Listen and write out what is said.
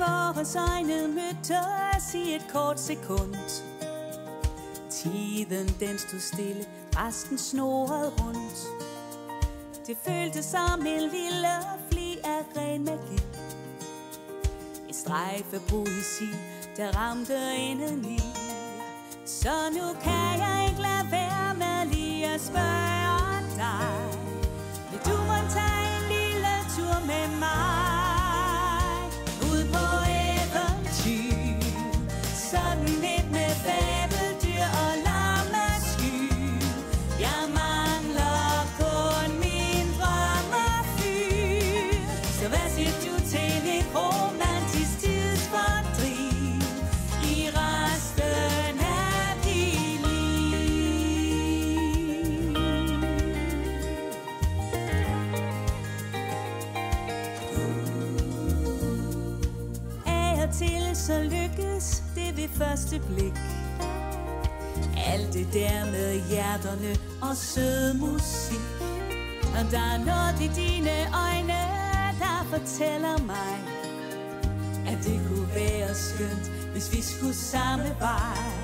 vores øjne mødtes i et kort sekund. Tiden den stod stille, resten snurrede rundt. Det føltes som en lille fli af ren magi. En strejfe poesi, der ramte indeni. Så nu kan jeg ikke lade være med lige at spørge dig: vil du måtte tage en lille tur med mig? Ud på eventyr, sådan et med fabeldyr og lammeskyr. Jeg mangler kun min drømmefyr. Så hvad siger du til et romantisk tidsfordriv i resten af dit liv? Af og til så lykkes det ved første blik. Alt det der med hjerterne og sød musik. Og der er noget i dine øjne, der fortæller mig, at det kunne være skønt, hvis vi skulle samme vej.